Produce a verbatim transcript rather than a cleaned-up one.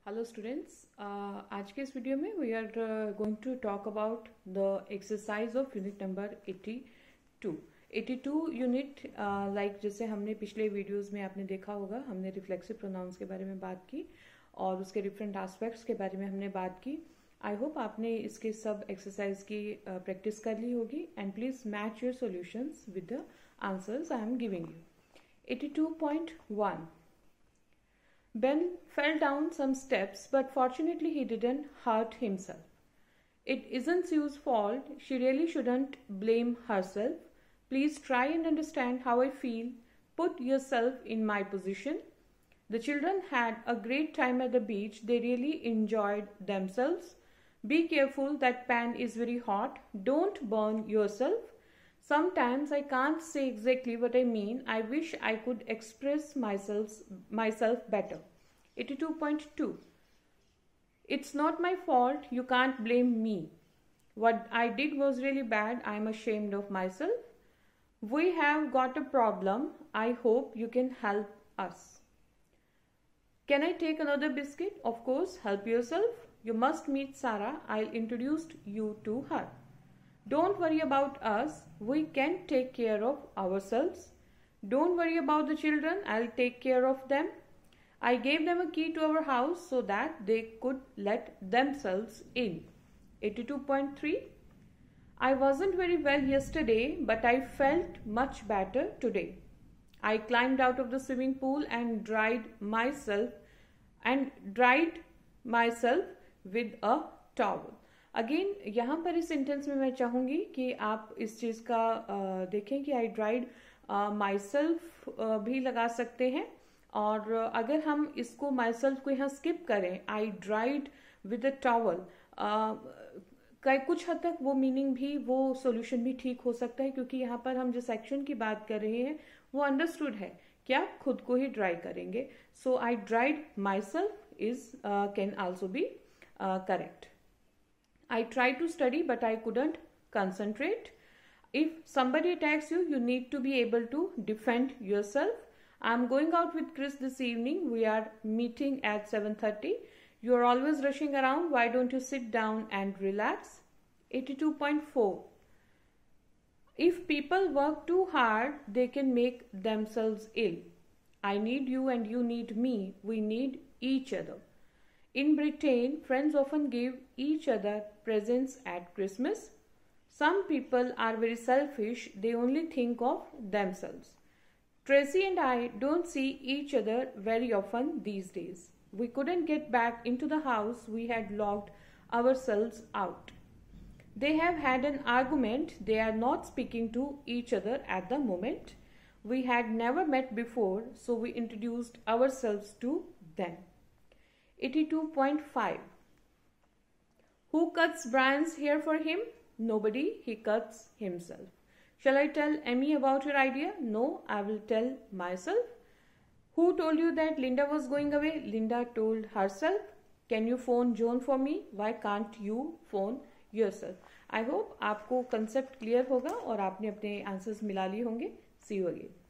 Hello students, आज के इस वीडियो में we are going to talk about the exercise of unit number eighty two eighty two unit. Like जैसे हमने पिछले वीडियोस में आपने देखा होगा, हमने रिफ्लेक्सिव प्रोनाउंस के बारे में बात की और उसके डिफरेंट एस्पेक्ट्स के बारे में हमने बात की। आई होप आपने इसके सब एक्सरसाइज की प्रैक्टिस uh, कर ली होगी and please match your solutions with the answers I am giving you. Eighty two point one Ben fell down some steps, but fortunately he didn't hurt himself. It isn't Sue's fault. She really shouldn't blame herself. Please try and understand how I feel. Put yourself in my position. The children had a great time at the beach. They really enjoyed themselves. Be careful, that pan is very hot. Don't burn yourself. Sometimes I can't say exactly what I mean. I wish I could express myself myself better. eighty-two point two. It's not my fault. You can't blame me. What I did was really bad. I'm ashamed of myself. We have got a problem. I hope you can help us. Can I take another biscuit? Of course. Help yourself. You must meet Sarah. I'll introduce you to her. Don't worry about us. We can take care of ourselves. Don't worry about the children. I'll take care of them. I gave them a key to our house so that they could let themselves in. eighty-two point three. I wasn't very well yesterday, but I felt much better today. I climbed out of the swimming pool and dried myself and dried myself with a towel. Again यहाँ पर इस sentence में मैं चाहूँगी कि आप इस चीज़ का आ, देखें कि आई ड्राइड माई सेल्फ भी लगा सकते हैं, और अगर हम इसको माई सेल्फ को यहाँ स्किप करें, I dried with a towel, कुछ हद तक वो मीनिंग भी, वो सॉल्यूशन भी ठीक हो सकता है, क्योंकि यहाँ पर हम जिस एक्शन की बात कर रहे हैं वो अंडरस्टूड है कि आप खुद को ही ड्राई करेंगे. So I dried myself is can also be correct. I tried to study, but I couldn't concentrate. If somebody attacks you, you need to be able to defend yourself. I'm going out with Chris this evening. We are meeting at seven thirty. You are always rushing around. Why don't you sit down and relax? eighty-two point four. If people work too hard, they can make themselves ill. I need you and you need me. We need each other. In Britain, friends often give each other presents at Christmas. Some people are very selfish. They only think of themselves. Tracy and I don't see each other very often these days. We couldn't get back into the house. We had locked ourselves out. They have had an argument. They are not speaking to each other at the moment. We had never met before, so we introduced ourselves to them. eighty-two point five. Who cuts Brian's hair for him? Nobody. He cuts himself. Shall I tell Emmy about your idea? No, I will tell myself. Who told you that Linda was going away? Linda told herself. Can you phone Joan for me? Why can't you phone yourself? I hope आपको concept clear होगा और आपने अपने answers मिला लिए होंगे. See you again.